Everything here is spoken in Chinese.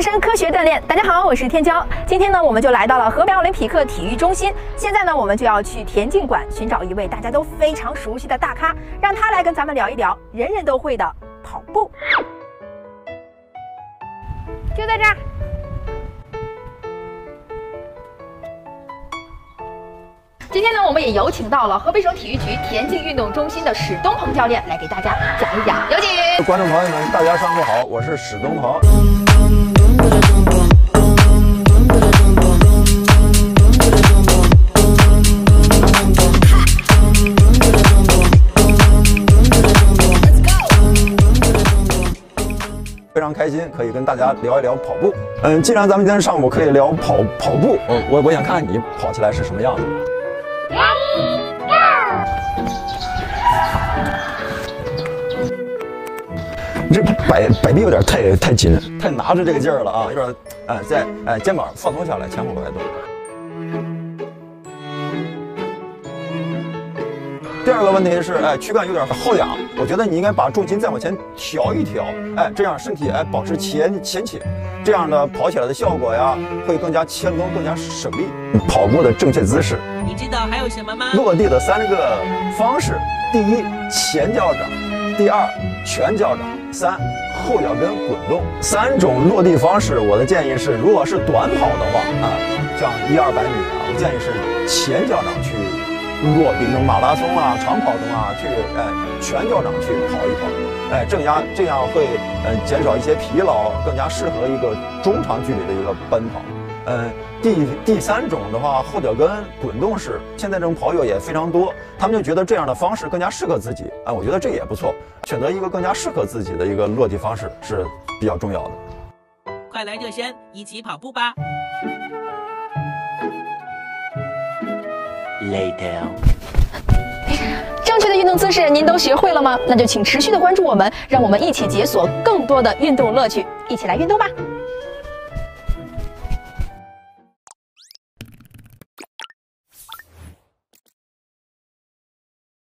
身科学锻炼。大家好，我是天骄。今天呢，我们就来到了河北奥林匹克体育中心。现在呢，我们就要去田径馆寻找一位大家都非常熟悉的大咖，让他来跟咱们聊一聊人人都会的跑步。就在这儿。 今天呢，我们也有请到了河北省体育局田径运动中心的史东鹏教练来给大家讲一讲，有请。 观众朋友们，大家上午好，我是史东鹏。非常开心，可以跟大家聊一聊跑步。既然咱们今天上午可以聊跑步，我想看看你跑起来是什么样子。 你这摆臂有点太紧，太拿着这个劲儿了啊，有点在肩膀放松下来，前后摆动。第二个问题是躯干有点后仰，我觉得你应该把重心再往前调一调，这样身体保持前倾，这样呢跑起来的效果呀会更加轻松，更加省力。跑步的正确姿势， 你知道还有什么吗？ 落地的3个方式：第一，前脚掌；第二，全脚掌；三，后脚跟滚动。3种落地方式，我的建议是，如果是短跑的话像100-200米我建议是前脚掌去落地，那种马拉松长跑中去全脚掌去跑一跑，这样会减少一些疲劳，更加适合一个中长距离的一个奔跑。第3种的话，后脚跟滚动式，现在这种跑友也非常多，他们就觉得这样的方式更加适合自己我觉得这也不错，选择一个更加适合自己的一个落地方式是比较重要的。 快来热身，一起跑步吧。 Later。 正确的运动姿势您都学会了吗？那就请持续的关注我们，让我们一起解锁更多的运动乐趣，一起来运动吧。